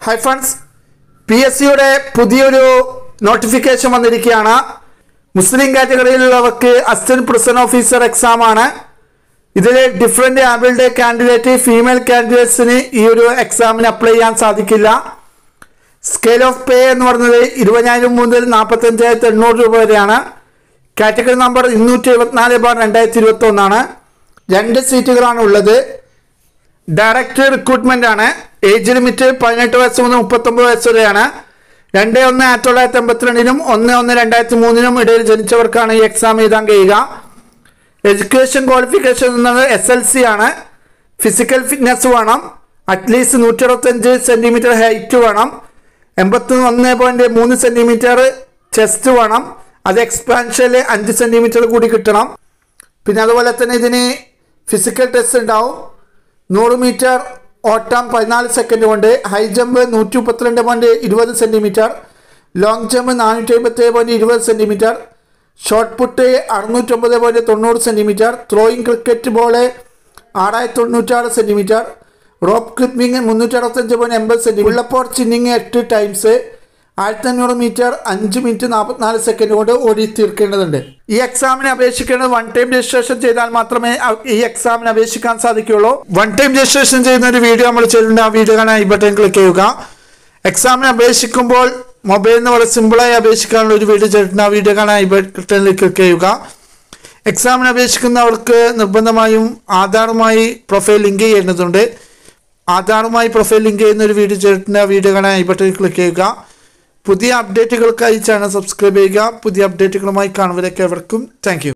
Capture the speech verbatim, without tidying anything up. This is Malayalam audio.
Hi friends, P S C പുതിയൊരു നോട്ടിഫിക്കേഷൻ വന്നിരിക്കുകയാണ്. മുസ്ലിം കാറ്റഗറിയിലുള്ളവർക്ക് അസിസ്റ്റന്റ് പ്രിസൺ ഓഫീസർ എക്സാം ആണ്. ഇതിൽ ഡിഫറെന്റ് ആബിൾഡ് കാൻഡിഡേറ്റ് ഫീമെയിൽ കാൻഡിഡേറ്റ്സിന് ഈ ഒരു എക്സാമിന് അപ്ലൈ ചെയ്യാൻ സാധിക്കില്ല. സ്കെയിൽ ഓഫ് പേ എന്ന് പറയുന്നത് ഇരുപതിനായിരം മുതൽ നാൽപ്പത്തഞ്ചായിരത്തി എണ്ണൂറ് രൂപ വരെയാണ്. കാറ്റഗറി നമ്പർ ഇരുന്നൂറ്റി എഴുപത്തിനാല് ബാർ രണ്ടായിരത്തി ഇരുപത്തി ഒന്നാണ്. രണ്ട് സീറ്റുകളാണ് ഉള്ളത്. ഡയറക്റ്റ് റിക്രൂട്ട്മെന്റ് ആണ്. ഏജ് ലിമിറ്റ് പതിനെട്ട് വയസ്സ് മുതൽ മുപ്പത്തൊമ്പത് വയസ്സ് വരെയാണ്. രണ്ട് ഒന്ന് ആയിരത്തി തൊള്ളായിരത്തി എൺപത്തിരണ്ടിനും ഒന്ന് ഒന്ന് രണ്ടായിരത്തി മൂന്നിനും ഇടയിൽ ജനിച്ചവർക്കാണ് ഈ എക്സാം എഴുതാൻ കഴിയുക. എഡ്യൂക്കേഷൻ ക്വാളിഫിക്കേഷൻ എന്നത് എസ് എൽ സി ആണ്. ഫിസിക്കൽ ഫിറ്റ്നസ് വേണം. അറ്റ്ലീസ്റ്റ് നൂറ്റി അറുപത്തഞ്ച് സെൻറ്റിമീറ്റർ ഹൈറ്റ് വേണം. എൺപത്തി ഒന്ന് പോയിൻറ്റ് മൂന്ന് സെൻറ്റിമീറ്റർ ചെസ്റ്റ് വേണം. അത് എക്സ്പാൻഷനിൽ അഞ്ച് സെൻറ്റിമീറ്റർ കൂടി കിട്ടണം. പിന്നെ അതുപോലെ തന്നെ ഇതിന് ഫിസിക്കൽ ടെസ്റ്റ് ഉണ്ടാവും. നൂറ് മീറ്റർ ഓട്ടം പതിനാല് സെക്കൻഡ് കൊണ്ട്, ഹൈ ജമ്പ് നൂറ്റി മുപ്പത്തിരണ്ട് പോയിൻറ്റ് ഇരുപത് സെൻറ്റിമീറ്റർ, ലോങ് ജമ്പ് നാനൂറ്റി അമ്പത്തി പോയിൻറ്റ് ഇരുപത് സെൻറ്റിമീറ്റർ, ഷോട്ട് പുട്ട് അറുന്നൂറ്റമ്പത് പോയിൻറ്റ് തൊണ്ണൂറ് സെൻറ്റിമീറ്റർ, ത്രോയിങ് ക്രിക്കറ്റ് ബോള് ആറായിരത്തി തൊണ്ണൂറ്റാറ് സെൻറ്റിമീറ്റർ, റോപ്പ് ക്ലിപ്പിംഗ് മുന്നൂറ്റി അറുപത്തഞ്ച് പോയിൻറ്റ് എൺപത് സെൻറ്റിമീറ്റർ, ഉള്ളപ്പോൾ ചിന്നിങ് എട്ട് ടൈംസ് ആയിരത്തി അഞ്ഞൂറ് മീറ്റർ അഞ്ച് മിനിറ്റ് നാൽപ്പത്തിനാല് സെക്കൻഡ് കൊണ്ട് ഓടി തീർക്കേണ്ടതുണ്ട്. ഈ എക്സാമിന് അപേക്ഷിക്കേണ്ടത് വൺ ടൈം രജിസ്ട്രേഷൻ ചെയ്താൽ മാത്രമേ ഈ എക്സാമിന് അപേക്ഷിക്കാൻ സാധിക്കുകയുള്ളൂ. വൺ ടൈം രജിസ്ട്രേഷൻ ചെയ്യുന്ന ഒരു വീഡിയോ നമ്മൾ ചെയ്തിട്ടുണ്ട്. ആ വീഡിയോ കാണാൻ ഈ ബട്ടൺ ക്ലിക്ക് ചെയ്യുക. എക്സാമിന് അപേക്ഷിക്കുമ്പോൾ മൊബൈലിൽ നിന്ന് വളരെ സിമ്പിളായി അപേക്ഷിക്കാനുള്ള ഒരു വീഡിയോ ചെയ്തിട്ടുണ്ട്. ആ വീഡിയോ കാണാൻ ഈ ബട്ടണിൽ ക്ലിക്ക് ചെയ്യുക. എക്സാമിന് അപേക്ഷിക്കുന്നവർക്ക് നിർബന്ധമായും ആധാറുമായി പ്രൊഫൈൽ ലിങ്ക് ചെയ്യേണ്ടതുണ്ട്. ആധാറുമായി പ്രൊഫൈൽ ലിങ്ക് ചെയ്യുന്ന ഒരു വീഡിയോ ചെയ്തിട്ടുണ്ട്. ആ വീഡിയോ കാണാൻ ഈ ബട്ടണിൽ ക്ലിക്ക് ചെയ്യുക. പുതിയ അപ്ഡേറ്റുകൾക്കായി ചാനൽ സബ്സ്ക്രൈബ് ചെയ്യുക. പുതിയ അപ്ഡേറ്റുകളുമായി കാണുന്നവരൊക്കെ അവർക്കും താങ്ക് യു.